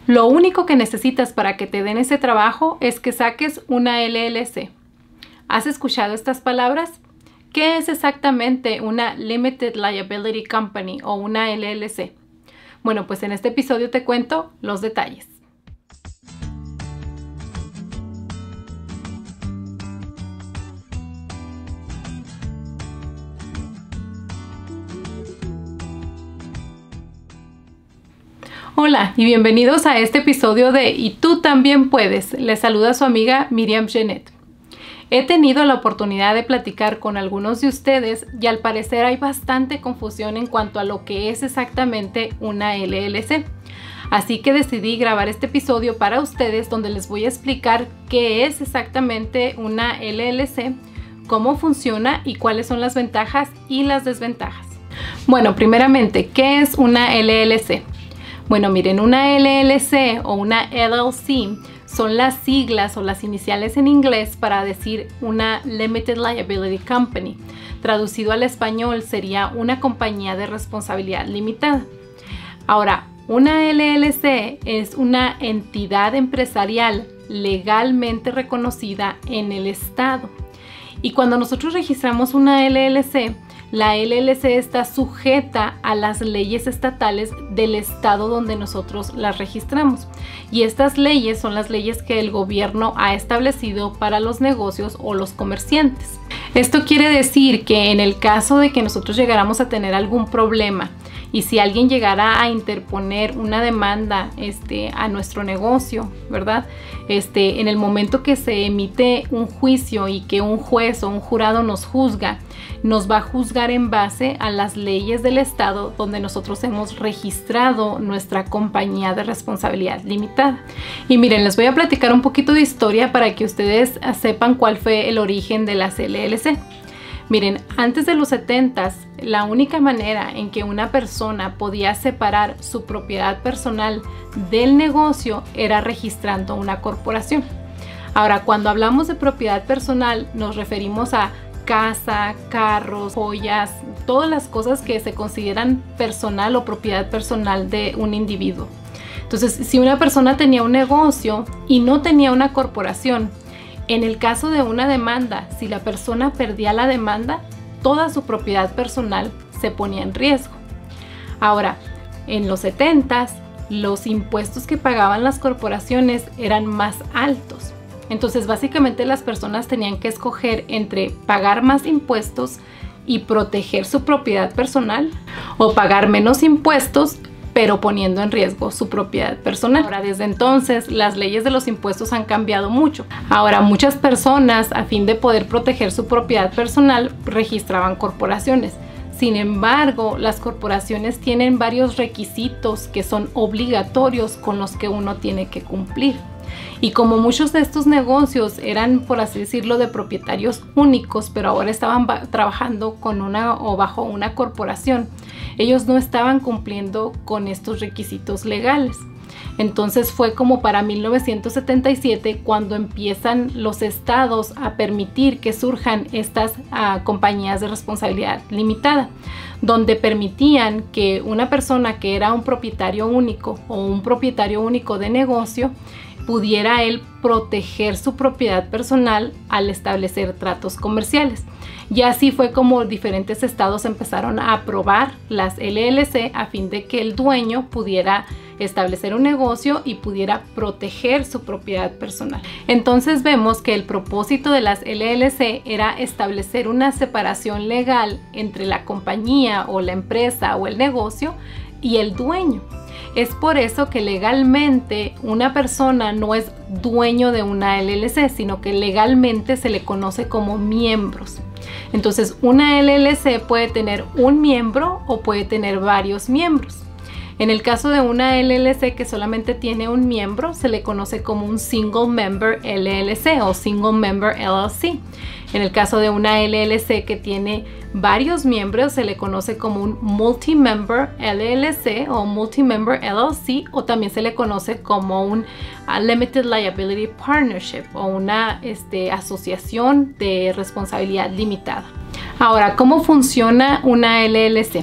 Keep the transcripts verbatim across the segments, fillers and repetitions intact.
Lo único que necesitas para que te den ese trabajo es que saques una L L C. ¿Has escuchado estas palabras? ¿Qué es exactamente una Limited Liability Company o una L L C? Bueno, pues en este episodio te cuento los detalles. Hola y bienvenidos a este episodio de Y tú también puedes. Les saluda su amiga Miriam Genet. He tenido la oportunidad de platicar con algunos de ustedes y al parecer hay bastante confusión en cuanto a lo que es exactamente una L L C. Así que decidí grabar este episodio para ustedes donde les voy a explicar qué es exactamente una L L C, cómo funciona y cuáles son las ventajas y las desventajas. Bueno, primeramente, ¿qué es una L L C? Bueno, miren, una L L C o una L L C son las siglas o las iniciales en inglés para decir una Limited Liability Company. Traducido al español sería una compañía de responsabilidad limitada. Ahora, una L L C es una entidad empresarial legalmente reconocida en el estado. Y cuando nosotros registramos una L L C, la L L C está sujeta a las leyes estatales del estado donde nosotros las registramos. Y estas leyes son las leyes que el gobierno ha establecido para los negocios o los comerciantes. Esto quiere decir que en el caso de que nosotros llegáramos a tener algún problema y si alguien llegara a interponer una demanda este, a nuestro negocio, ¿verdad? Este, en el momento que se emite un juicio y que un juez o un jurado nos juzga, nos va a juzgar en base a las leyes del estado donde nosotros hemos registrado nuestra compañía de responsabilidad limitada. Y miren, les voy a platicar un poquito de historia para que ustedes sepan cuál fue el origen de las L L C. Miren, antes de los setentas, la única manera en que una persona podía separar su propiedad personal del negocio era registrando una corporación. Ahora, cuando hablamos de propiedad personal, nos referimos a casa, carros, joyas, todas las cosas que se consideran personal o propiedad personal de un individuo. Entonces, si una persona tenía un negocio y no tenía una corporación, en el caso de una demanda, si la persona perdía la demanda, toda su propiedad personal se ponía en riesgo. Ahora, en los setentas, los impuestos que pagaban las corporaciones eran más altos. Entonces, básicamente las personas tenían que escoger entre pagar más impuestos y proteger su propiedad personal o pagar menos impuestos pero poniendo en riesgo su propiedad personal. Ahora, desde entonces, las leyes de los impuestos han cambiado mucho. Ahora, muchas personas, a fin de poder proteger su propiedad personal, registraban corporaciones. Sin embargo, las corporaciones tienen varios requisitos que son obligatorios con los que uno tiene que cumplir. Y como muchos de estos negocios eran, por así decirlo, de propietarios únicos, pero ahora estaban trabajando con una o bajo una corporación, ellos no estaban cumpliendo con estos requisitos legales. Entonces fue como para mil novecientos setenta y siete cuando empiezan los estados a permitir que surjan estas uh, compañías de responsabilidad limitada, donde permitían que una persona que era un propietario único o un propietario único de negocio pudiera él proteger su propiedad personal al establecer tratos comerciales. Y así fue como diferentes estados empezaron a aprobar las L L C a fin de que el dueño pudiera establecer un negocio y pudiera proteger su propiedad personal. Entonces vemos que el propósito de las L L C era establecer una separación legal entre la compañía o la empresa o el negocio y el dueño. Es por eso que legalmente una persona no es dueño de una L L C, sino que legalmente se le conoce como miembros. Entonces, una L L C puede tener un miembro o puede tener varios miembros. En el caso de una L L C que solamente tiene un miembro, se le conoce como un Single Member L L C o Single Member L L C. En el caso de una L L C que tiene varios miembros, se le conoce como un Multi-Member L L C o Multi-Member L L C, o también se le conoce como un uh, Limited Liability Partnership o una este, asociación de responsabilidad limitada. Ahora, ¿cómo funciona una L L C?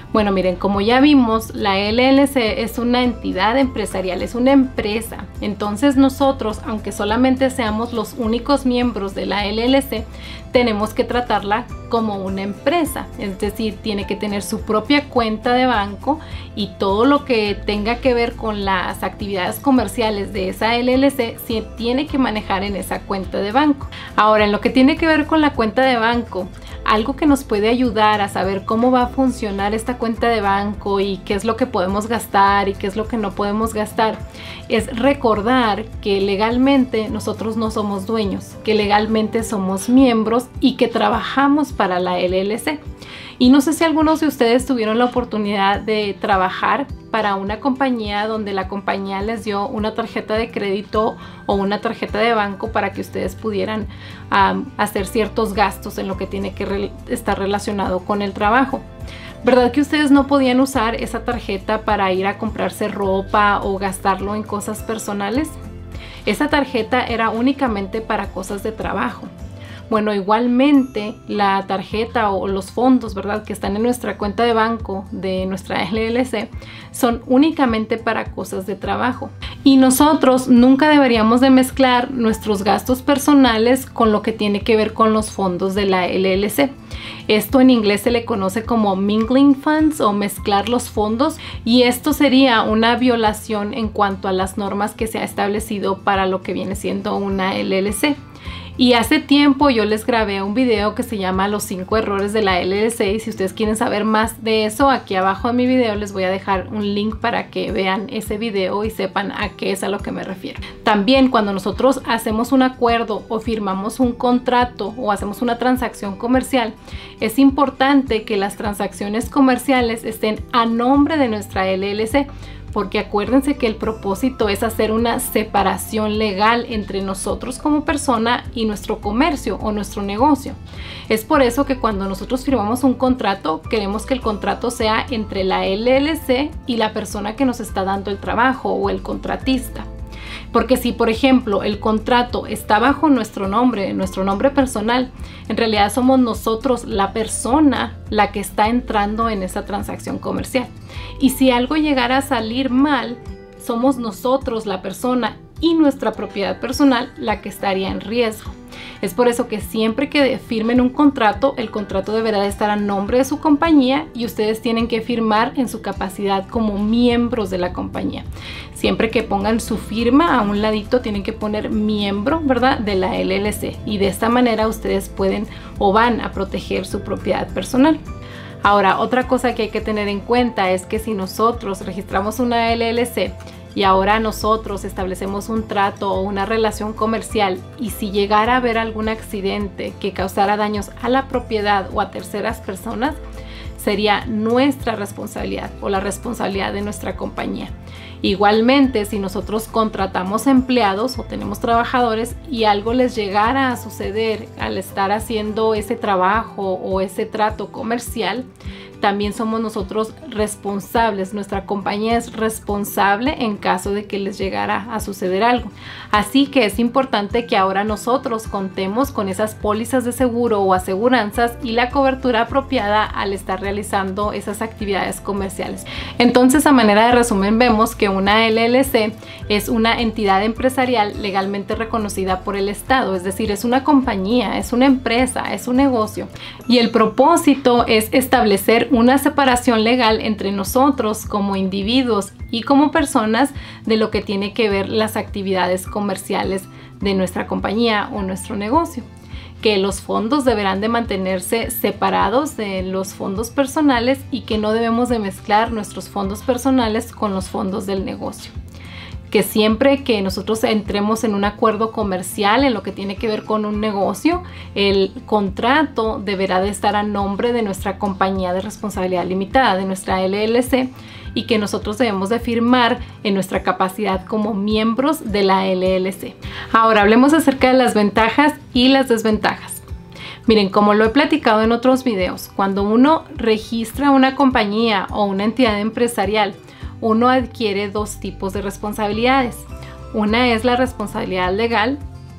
Bueno, miren, como ya vimos, la L L C es una entidad empresarial, es una empresa. Entonces nosotros, aunque solamente seamos los únicos miembros de la L L C, tenemos que tratarla como una empresa. Es decir, tiene que tener su propia cuenta de banco y todo lo que tenga que ver con las actividades comerciales de esa L L C se tiene que manejar en esa cuenta de banco. Ahora, en lo que tiene que ver con la cuenta de banco, algo que nos puede ayudar a saber cómo va a funcionar esta cuenta de banco y qué es lo que podemos gastar y qué es lo que no podemos gastar es recordar que legalmente nosotros no somos dueños, que legalmente somos miembros y que trabajamos para la L L C. Y no sé si algunos de ustedes tuvieron la oportunidad de trabajar para una compañía donde la compañía les dio una tarjeta de crédito o una tarjeta de banco para que ustedes pudieran um, hacer ciertos gastos en lo que tiene que re- estar relacionado con el trabajo. ¿Verdad que ustedes no podían usar esa tarjeta para ir a comprarse ropa o gastarlo en cosas personales? Esa tarjeta era únicamente para cosas de trabajo. Bueno, igualmente la tarjeta o los fondos, ¿verdad?, que están en nuestra cuenta de banco de nuestra L L C son únicamente para cosas de trabajo. Y nosotros nunca deberíamos de mezclar nuestros gastos personales con lo que tiene que ver con los fondos de la L L C. Esto en inglés se le conoce como mingling funds o mezclar los fondos, y esto sería una violación en cuanto a las normas que se ha establecido para lo que viene siendo una L L C. Y hace tiempo yo les grabé un video que se llama Los cinco errores de la L L C, y si ustedes quieren saber más de eso, aquí abajo de mi video les voy a dejar un link para que vean ese video y sepan a qué es a lo que me refiero. También cuando nosotros hacemos un acuerdo o firmamos un contrato o hacemos una transacción comercial, es importante que las transacciones comerciales estén a nombre de nuestra L L C, porque acuérdense que el propósito es hacer una separación legal entre nosotros como persona y nuestro comercio o nuestro negocio. Es por eso que cuando nosotros firmamos un contrato, queremos que el contrato sea entre la L L C y la persona que nos está dando el trabajo o el contratista. Porque si, por ejemplo, el contrato está bajo nuestro nombre, nuestro nombre personal, en realidad somos nosotros la persona la que está entrando en esa transacción comercial. Y si algo llegara a salir mal, somos nosotros la persona y nuestra propiedad personal la que estaría en riesgo. Es por eso que siempre que firmen un contrato, el contrato deberá de estar a nombre de su compañía y ustedes tienen que firmar en su capacidad como miembros de la compañía. Siempre que pongan su firma a un ladito tienen que poner miembro, ¿verdad?, de la L L C, y de esta manera ustedes pueden o van a proteger su propiedad personal. Ahora, otra cosa que hay que tener en cuenta es que si nosotros registramos una L L C y ahora nosotros establecemos un trato o una relación comercial, y si llegara a haber algún accidente que causara daños a la propiedad o a terceras personas, sería nuestra responsabilidad o la responsabilidad de nuestra compañía. Igualmente, si nosotros contratamos empleados o tenemos trabajadores y algo les llegara a suceder al estar haciendo ese trabajo o ese trato comercial, también somos nosotros responsables. Nuestra compañía es responsable en caso de que les llegara a suceder algo. Así que es importante que ahora nosotros contemos con esas pólizas de seguro o aseguranzas y la cobertura apropiada al estar realizando esas actividades comerciales. Entonces, a manera de resumen, vemos que una L L C es una entidad empresarial legalmente reconocida por el Estado, es decir, es una compañía, es una empresa, es un negocio, y el propósito es establecer una separación legal entre nosotros como individuos y como personas de lo que tiene que ver las actividades comerciales de nuestra compañía o nuestro negocio. Que los fondos deberán de mantenerse separados de los fondos personales y que no debemos de mezclar nuestros fondos personales con los fondos del negocio. Que siempre que nosotros entremos en un acuerdo comercial en lo que tiene que ver con un negocio, el contrato deberá de estar a nombre de nuestra compañía de responsabilidad limitada, de nuestra L L C, y que nosotros debemos de firmar en nuestra capacidad como miembros de la L L C. Ahora hablemos acerca de las ventajas y las desventajas. Miren, como lo he platicado en otros videos, cuando uno registra una compañía o una entidad empresarial, uno adquiere dos tipos de responsabilidades. Una es la responsabilidad legal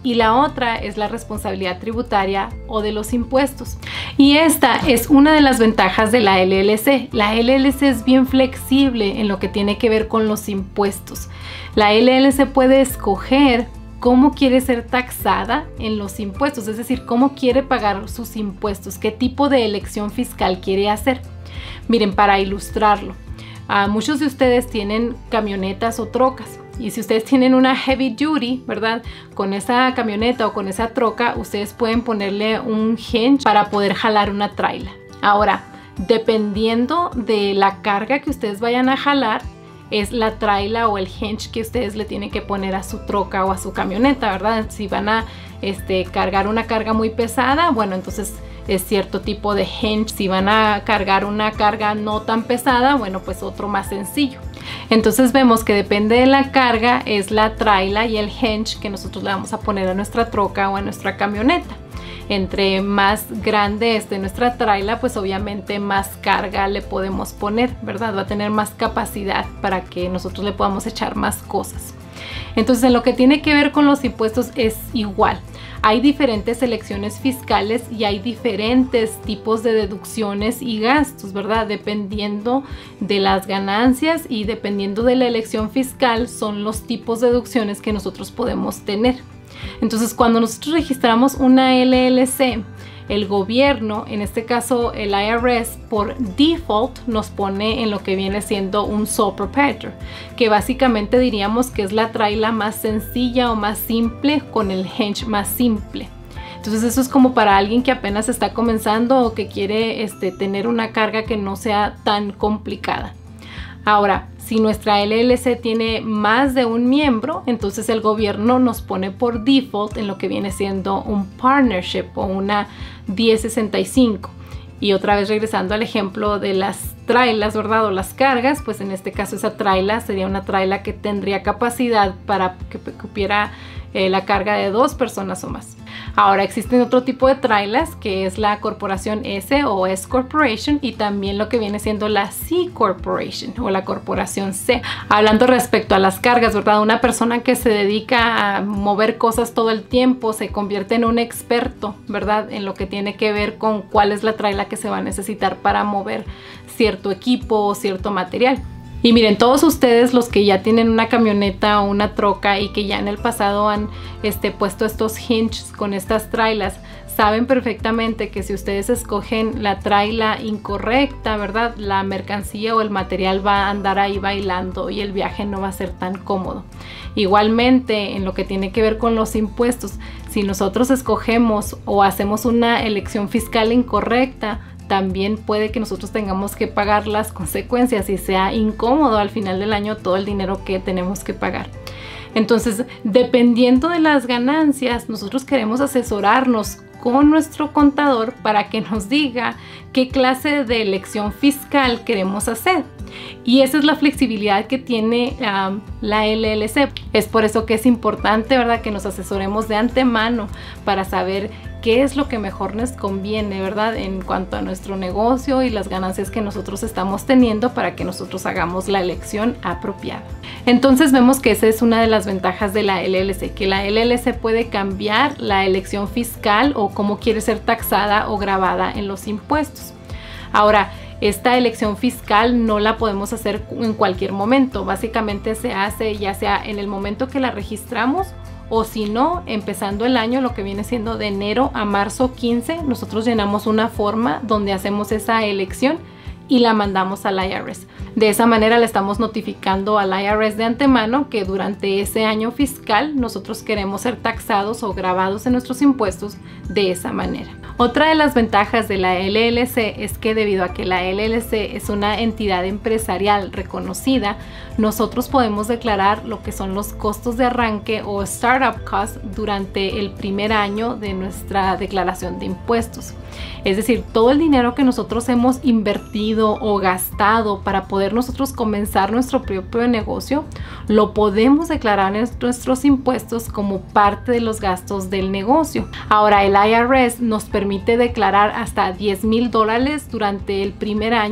y la otra es la responsabilidad tributaria o de los impuestos. Y esta es una de las ventajas de la L L C. La L L C es bien flexible en lo que tiene que ver con los impuestos. La L L C puede escoger cómo quiere ser taxada en los impuestos, es decir, cómo quiere pagar sus impuestos, qué tipo de elección fiscal quiere hacer. Miren, para ilustrarlo, uh, muchos de ustedes tienen camionetas o trocas. Y si ustedes tienen una heavy duty, ¿verdad? Con esa camioneta o con esa troca, ustedes pueden ponerle un hinge para poder jalar una traila. Ahora, dependiendo de la carga que ustedes vayan a jalar, es la traila o el hinge que ustedes le tienen que poner a su troca o a su camioneta, ¿verdad? Si van a este, cargar una carga muy pesada, bueno, entonces es cierto tipo de hinge. Si van a cargar una carga no tan pesada, bueno, pues otro más sencillo. Entonces vemos que depende de la carga, es la traila y el hinge que nosotros le vamos a poner a nuestra troca o a nuestra camioneta. Entre más grande esté nuestra traila, pues obviamente más carga le podemos poner, ¿verdad? Va a tener más capacidad para que nosotros le podamos echar más cosas. Entonces, en lo que tiene que ver con los impuestos es igual. Hay diferentes elecciones fiscales y hay diferentes tipos de deducciones y gastos, ¿verdad? Dependiendo de las ganancias y dependiendo de la elección fiscal son los tipos de deducciones que nosotros podemos tener. Entonces, cuando nosotros registramos una L L C, el gobierno, en este caso el I R S, por default nos pone en lo que viene siendo un sole proprietor, que básicamente diríamos que es la traila más sencilla o más simple con el hinge más simple. Entonces eso es como para alguien que apenas está comenzando o que quiere este, tener una carga que no sea tan complicada. Ahora, si nuestra L L C tiene más de un miembro, entonces el gobierno nos pone por default en lo que viene siendo un partnership o una diez sesenta y cinco. Y otra vez regresando al ejemplo de las trailas, ¿verdad? O las cargas, pues en este caso esa traila sería una traila que tendría capacidad para que cupiera eh, la carga de dos personas o más. Ahora existen otro tipo de trailas que es la corporación S o S Corporation y también lo que viene siendo la C Corporation o la corporación C. Hablando respecto a las cargas, ¿verdad? Una persona que se dedica a mover cosas todo el tiempo se convierte en un experto, ¿verdad? En lo que tiene que ver con cuál es la traila que se va a necesitar para mover cierto equipo o cierto material. Y miren, todos ustedes los que ya tienen una camioneta o una troca y que ya en el pasado han este, puesto estos hinges con estas trailas, saben perfectamente que si ustedes escogen la traila incorrecta, ¿verdad? La mercancía o el material va a andar ahí bailando y el viaje no va a ser tan cómodo. Igualmente, en lo que tiene que ver con los impuestos, si nosotros escogemos o hacemos una elección fiscal incorrecta, también puede que nosotros tengamos que pagar las consecuencias y sea incómodo al final del año todo el dinero que tenemos que pagar. Entonces, dependiendo de las ganancias, nosotros queremos asesorarnos con nuestro contador para que nos diga qué clase de elección fiscal queremos hacer. Y esa es la flexibilidad que tiene um, la L L C. Es por eso que es importante, ¿verdad?, que nos asesoremos de antemano para saber qué es lo que mejor nos conviene, ¿verdad?, en cuanto a nuestro negocio y las ganancias que nosotros estamos teniendo para que nosotros hagamos la elección apropiada. Entonces vemos que esa es una de las ventajas de la L L C, que la L L C puede cambiar la elección fiscal o cómo quiere ser taxada o gravada en los impuestos. Ahora, esta elección fiscal no la podemos hacer en cualquier momento. Básicamente se hace ya sea en el momento que la registramos o si no, empezando el año, lo que viene siendo de enero a marzo quince, nosotros llenamos una forma donde hacemos esa elección y la mandamos al I R S. De esa manera le estamos notificando al I R S de antemano que durante ese año fiscal nosotros queremos ser taxados o gravados en nuestros impuestos de esa manera. Otra de las ventajas de la L L C es que debido a que la L L C es una entidad empresarial reconocida, nosotros podemos declarar lo que son los costos de arranque o startup costs durante el primer año de nuestra declaración de impuestos. Es decir, todo el dinero que nosotros hemos invertido o gastado para poder nosotros comenzar nuestro propio negocio, lo podemos declarar en nuestros impuestos como parte de los gastos del negocio. Ahora, el I R S nos permite declarar hasta diez mil dólares durante el primer año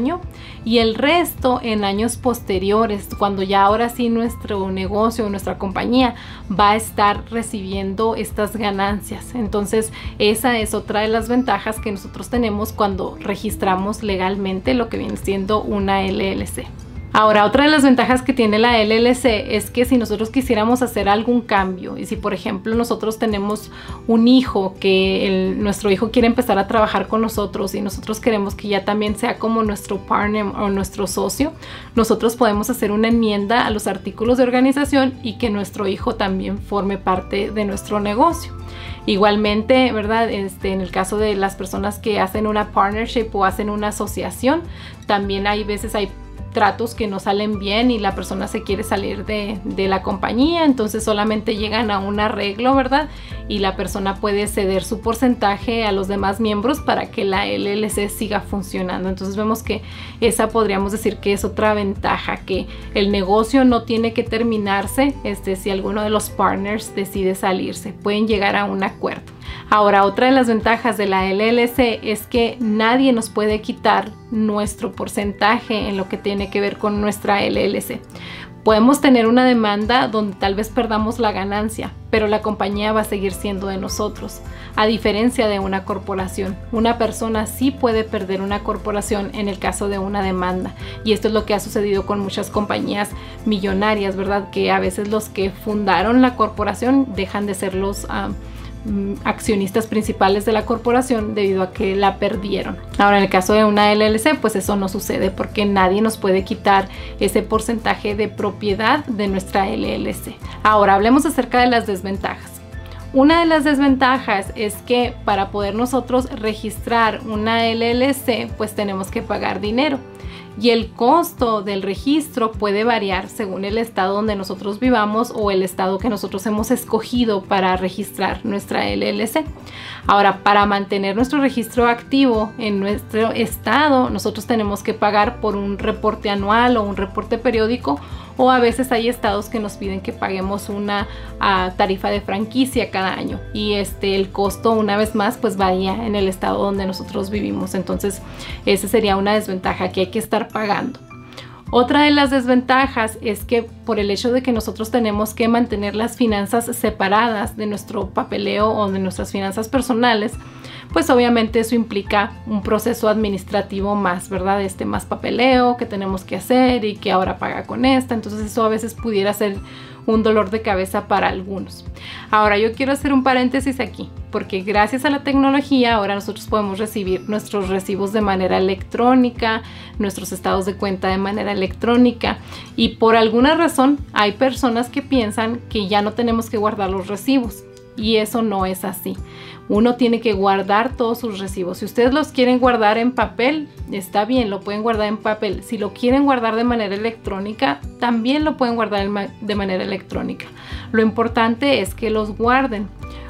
y el resto en años posteriores, cuando ya ahora sí nuestro negocio, nuestra compañía va a estar recibiendo estas ganancias. Entonces esa es otra de las ventajas que nosotros tenemos cuando registramos legalmente lo que viene siendo una L L C. Ahora, otra de las ventajas que tiene la L L C es que si nosotros quisiéramos hacer algún cambio, y si por ejemplo nosotros tenemos un hijo, que el, nuestro hijo quiere empezar a trabajar con nosotros y nosotros queremos que ya también sea como nuestro partner o nuestro socio, nosotros podemos hacer una enmienda a los artículos de organización y que nuestro hijo también forme parte de nuestro negocio. Igualmente, ¿verdad? Este, en el caso de las personas que hacen una partnership o hacen una asociación, también hay veces hay tratos que no salen bien y la persona se quiere salir de, de la compañía, entonces solamente llegan a un arreglo, ¿verdad? Y la persona puede ceder su porcentaje a los demás miembros para que la L L C siga funcionando. Entonces vemos que esa podríamos decir que es otra ventaja, que el negocio no tiene que terminarse este, si alguno de los partners decide salirse, pueden llegar a un acuerdo. Ahora, otra de las ventajas de la L L C es que nadie nos puede quitar nuestro porcentaje en lo que tiene que ver con nuestra L L C. Podemos tener una demanda donde tal vez perdamos la ganancia, pero la compañía va a seguir siendo de nosotros. A diferencia de una corporación, una persona sí puede perder una corporación en el caso de una demanda. Y esto es lo que ha sucedido con muchas compañías millonarias, ¿verdad? Que a veces los que fundaron la corporación dejan de ser los um, accionistas principales de la corporación debido a que la perdieron. Ahora, en el caso de una L L C, pues eso no sucede porque nadie nos puede quitar ese porcentaje de propiedad de nuestra L L C. Ahora, hablemos acerca de las desventajas. Una de las desventajas es que para poder nosotros registrar una L L C, pues tenemos que pagar dinero. Y el costo del registro puede variar según el estado donde nosotros vivamos o el estado que nosotros hemos escogido para registrar nuestra L L C. Ahora, para mantener nuestro registro activo en nuestro estado, nosotros tenemos que pagar por un reporte anual o un reporte periódico, o a veces hay estados que nos piden que paguemos una uh, tarifa de franquicia cada año, y este el costo, una vez más, pues varía en el estado donde nosotros vivimos. Entonces esa sería una desventaja que hay que estar pagando. Otra de las desventajas es que por el hecho de que nosotros tenemos que mantener las finanzas separadas de nuestro papeleo o de nuestras finanzas personales, pues obviamente eso implica un proceso administrativo más, ¿verdad? Este más papeleo que tenemos que hacer y que ahora paga con esta. Entonces eso a veces pudiera ser un dolor de cabeza para algunos. Ahora, yo quiero hacer un paréntesis aquí, porque gracias a la tecnología ahora nosotros podemos recibir nuestros recibos de manera electrónica, nuestros estados de cuenta de manera electrónica, y por alguna razón hay personas que piensan que ya no tenemos que guardar los recibos, y eso no es así. Uno tiene que guardar todos sus recibos. Si ustedes los quieren guardar en papel, está bien, lo pueden guardar en papel. Si lo quieren guardar de manera electrónica, también lo pueden guardar de manera electrónica. Lo importante es que los guarden.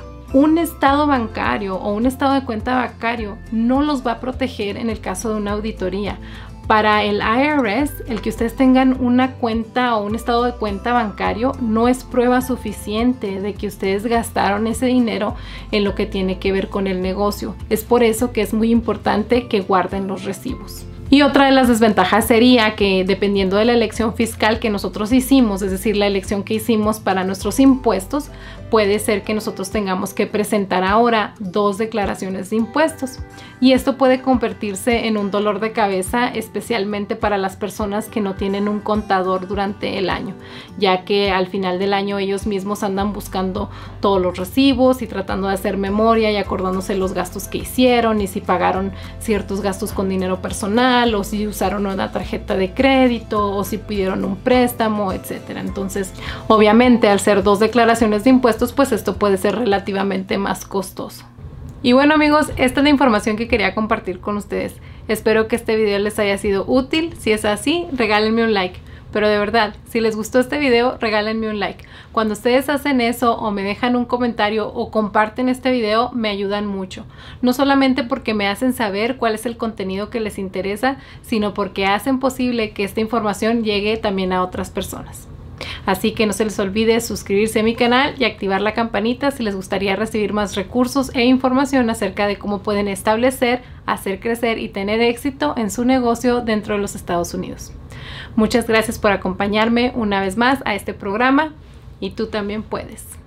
Un estado bancario o un estado de cuenta bancario no los va a proteger en el caso de una auditoría. Para el I R S, el que ustedes tengan una cuenta o un estado de cuenta bancario no es prueba suficiente de que ustedes gastaron ese dinero en lo que tiene que ver con el negocio. Es por eso que es muy importante que guarden los recibos. Y otra de las desventajas sería que dependiendo de la elección fiscal que nosotros hicimos, es decir, la elección que hicimos para nuestros impuestos, puede ser que nosotros tengamos que presentar ahora dos declaraciones de impuestos. Y esto puede convertirse en un dolor de cabeza, especialmente para las personas que no tienen un contador durante el año, ya que al final del año ellos mismos andan buscando todos los recibos y tratando de hacer memoria y acordándose los gastos que hicieron y si pagaron ciertos gastos con dinero personal, o si usaron una tarjeta de crédito, o si pidieron un préstamo, etcétera. Entonces, obviamente, al ser dos declaraciones de impuestos, pues esto puede ser relativamente más costoso. Y bueno, amigos, esta es la información que quería compartir con ustedes. Espero que este video les haya sido útil. Si es así, regálenme un like. Pero de verdad, si les gustó este video, regálenme un like. Cuando ustedes hacen eso o me dejan un comentario o comparten este video, me ayudan mucho. No solamente porque me hacen saber cuál es el contenido que les interesa, sino porque hacen posible que esta información llegue también a otras personas. Así que no se les olvide suscribirse a mi canal y activar la campanita si les gustaría recibir más recursos e información acerca de cómo pueden establecer, hacer crecer y tener éxito en su negocio dentro de los Estados Unidos. Muchas gracias por acompañarme una vez más a este programa y tú también puedes.